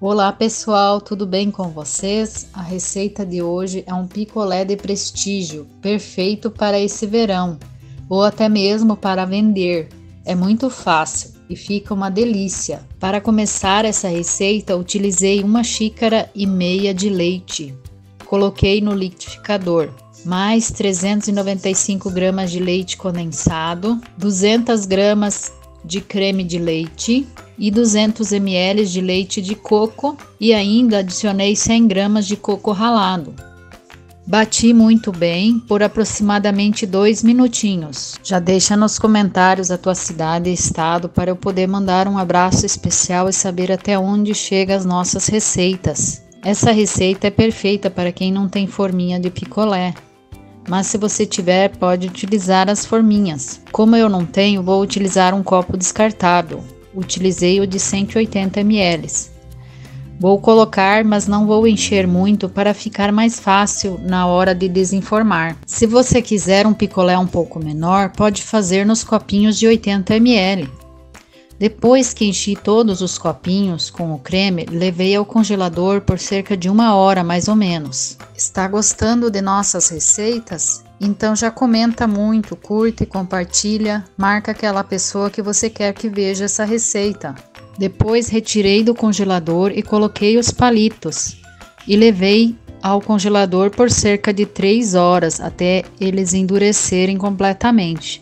Olá pessoal, tudo bem com vocês? A receita de hoje é um picolé de prestígio, perfeito para esse verão, ou até mesmo para vender. É muito fácil e fica uma delícia. Para começar essa receita, utilizei 1,5 xícaras de leite. Coloquei no liquidificador, mais 395 gramas de leite condensado, 200 gramas de creme de leite e 200 ml de leite de coco e ainda adicionei 100 gramas de coco ralado. Bati muito bem por aproximadamente 2 minutinhos. Já deixa nos comentários a tua cidade e estado para eu poder mandar um abraço especial e saber até onde chegam as nossas receitas. Essa receita é perfeita para quem não tem forminha de picolé. Mas se você tiver, pode utilizar as forminhas. Como eu não tenho, vou utilizar um copo descartável. Utilizei o de 180 ml. Vou colocar, mas não vou encher muito para ficar mais fácil na hora de desenformar. Se você quiser um picolé um pouco menor, pode fazer nos copinhos de 80 ml. Depois que enchi todos os copinhos com o creme, levei ao congelador por cerca de 1 hora mais ou menos. Está gostando de nossas receitas? Então já comenta muito, curte e compartilha, marca aquela pessoa que você quer que veja essa receita. Depois retirei do congelador e coloquei os palitos e levei ao congelador por cerca de 3 horas até eles endurecerem completamente.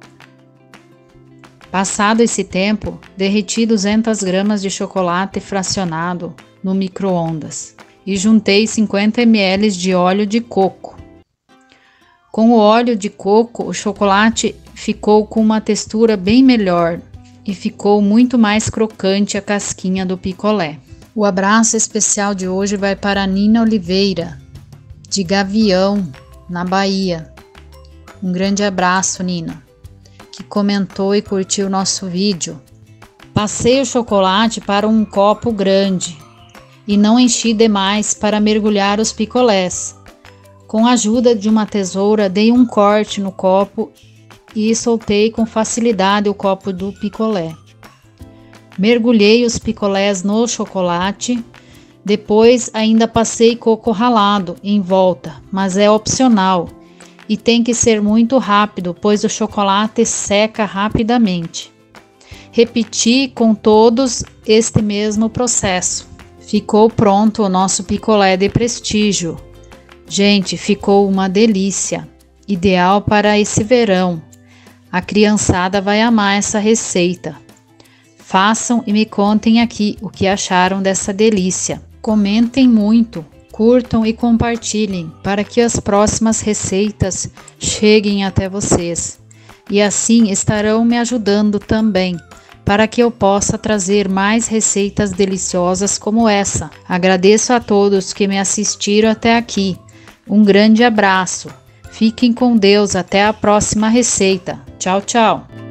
Passado esse tempo, derreti 200 gramas de chocolate fracionado no micro-ondas e juntei 50 ml de óleo de coco. Com o óleo de coco, o chocolate ficou com uma textura bem melhor e ficou muito mais crocante a casquinha do picolé. O abraço especial de hoje vai para a Nina Oliveira, de Gavião, na Bahia. Um grande abraço, Nina, que comentou e curtiu nosso vídeo. Passei o chocolate para um copo grande e não enchi demais para mergulhar os picolés. Com a ajuda de uma tesoura, dei um corte no copo e soltei com facilidade o copo do picolé. Mergulhei os picolés no chocolate, depois ainda passei coco ralado em volta, mas é opcional. E tem que ser muito rápido, pois o chocolate seca rapidamente. Repeti com todos este mesmo processo. Ficou pronto o nosso picolé de prestígio. Gente, ficou uma delícia. Ideal para esse verão. A criançada vai amar essa receita. Façam e me contem aqui o que acharam dessa delícia. Comentem muito. Curtam e compartilhem para que as próximas receitas cheguem até vocês. E assim estarão me ajudando também, para que eu possa trazer mais receitas deliciosas como essa. Agradeço a todos que me assistiram até aqui. Um grande abraço. Fiquem com Deus. Até a próxima receita. Tchau, tchau.